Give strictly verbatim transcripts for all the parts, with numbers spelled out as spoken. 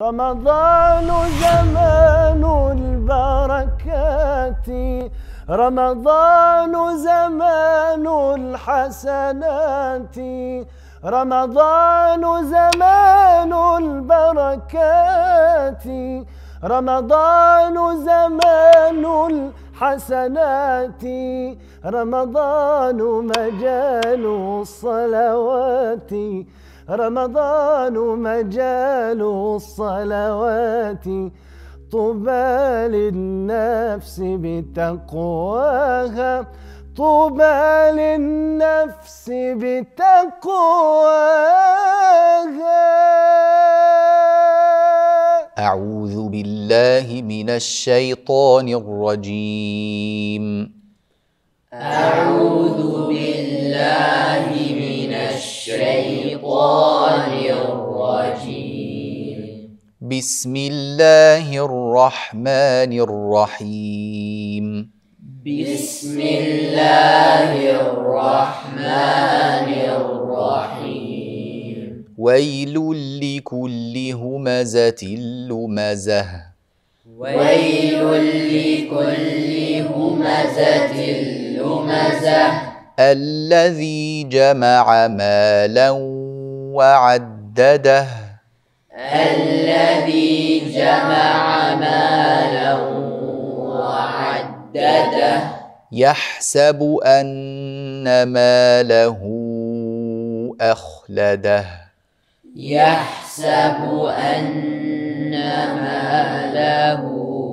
رمضان زمان البركات، رمضان زمان الحسنات، رمضان زمان البركات، رمضان زمان الحسنات، رمضان مجال الصلوات، رمضان مجال الصلوات، طوبى للنفس بتقواها، طوبى للنفس بتقواها. أعوذ بالله من الشيطان الرجيم. أعوذ بالله من الشيطان الرجيم. بسم الله الرحمن الرحيم. بسم الله الرحمن الرحيم. ويل لكل همزة لمزة. ويل لكل همزة لمزة. الذي جمع مالا وعدده. الذي جمع مالا وعدده. يحسب أن ماله أخلده. يحسب أن ماله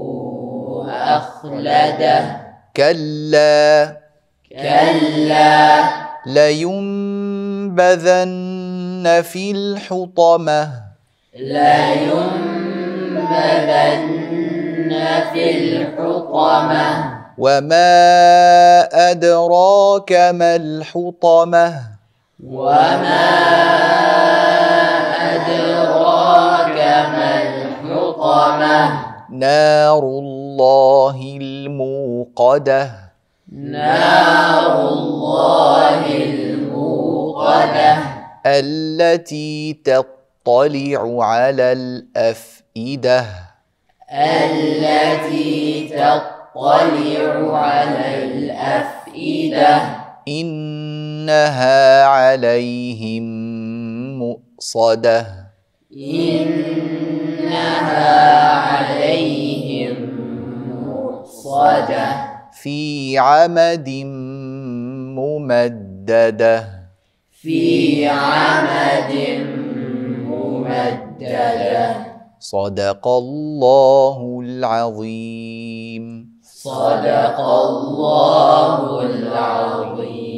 أخلده. كلا كلا لينبذن في الحطمة. لينبذن في الحطمة. وما أدراك ما الحطمة. وما أدراك ما الحطمة. نار الله الموقدة. نار الله الموقدة. التي تطلع على الأفئدة. التي تطلع على الأفئدة. إنها عليهم مؤصدة. إنها عليهم مؤصدة. في عمد ممددة. في عمد ممددة. صدق الله العظيم. صدق الله العظيم.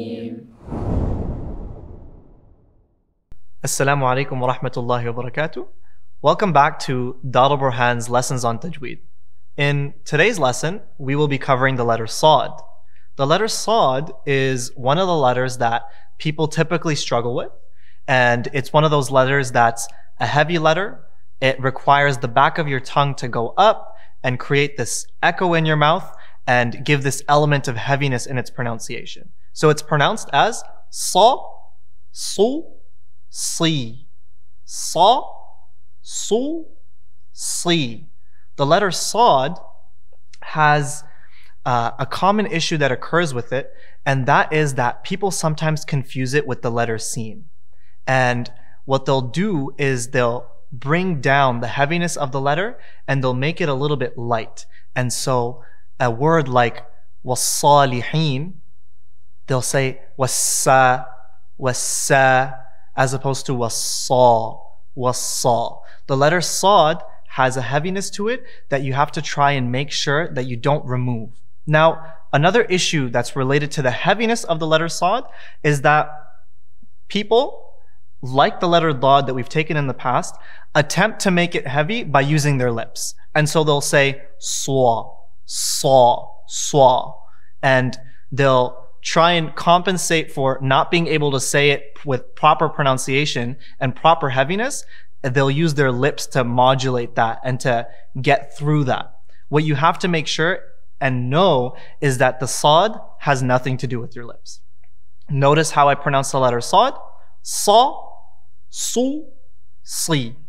Assalamu alaikum wa rahmatullahi wa barakatuh. Welcome back to daralburhan's Lessons on Tajweed. In today's lesson, we will be covering the letter Sad. The letter Sad is one of the letters that people typically struggle with, and it's one of those letters that's a heavy letter. It requires the back of your tongue to go up and create this echo in your mouth and give this element of heaviness in its pronunciation. So it's pronounced as Sa, Su, Si. Sa, Su, Si. The letter Sad has uh, a common issue that occurs with it, and that is that people sometimes confuse it with the letter Sin. And what they'll do is they'll bring down the heaviness of the letter and they'll make it a little bit light. And so a word like was-salihin, they'll say was-sa, was-sa, as opposed to was-sa, was-sa. The letter Sad has a heaviness to it that you have to try and make sure that you don't remove. Now, another issue that's related to the heaviness of the letter Sad is that people, like the letter Dad that we've taken in the past, attempt to make it heavy by using their lips. And so they'll say swa, saw, swa, and they'll try and compensate for not being able to say it with proper pronunciation and proper heaviness. They'll use their lips to modulate that and to get through that. What you have to make sure and know is that the Sad has nothing to do with your lips. Notice how I pronounce the letter Sad. Sa, Su, Si.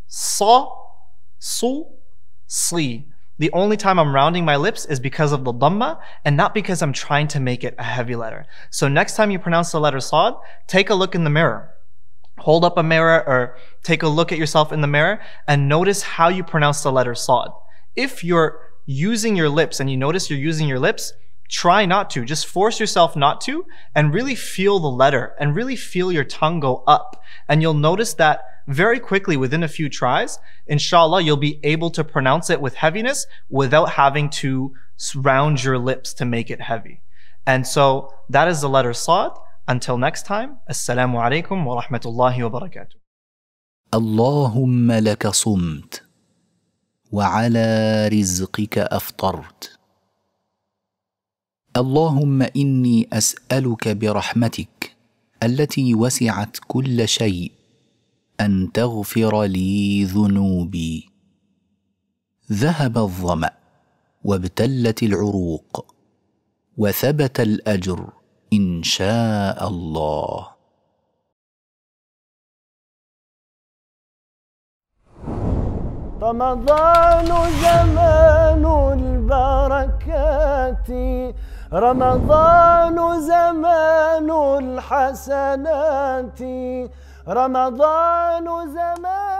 sa, su, sli. The only time I'm rounding my lips is because of the dhamma and not because I'm trying to make it a heavy letter. So next time you pronounce the letter sad, take a look in the mirror. Hold up a mirror or take a look at yourself in the mirror and notice how you pronounce the letter sad. If you're using your lips and you notice you're using your lips, try not to. Just force yourself not to and really feel the letter and really feel your tongue go up. And you'll notice that very quickly within a few tries, inshallah, you'll be able to pronounce it with heaviness without having to round your lips to make it heavy. And so that is the letter sad. Until next time, Assalamu alaikum wa rahmatullahi wa barakatuh. اللهم لك صمت وعلى رزقك أفطرت. اللهم إني أسألك برحمتك التي وسعت كل شيء أن تغفر لي ذنوبي. ذهب الظمأ وابتلت العروق وثبت الأجر إن شاء الله. رمضان زمان البركات، رمضان زمان الحسنات، رمضان زمان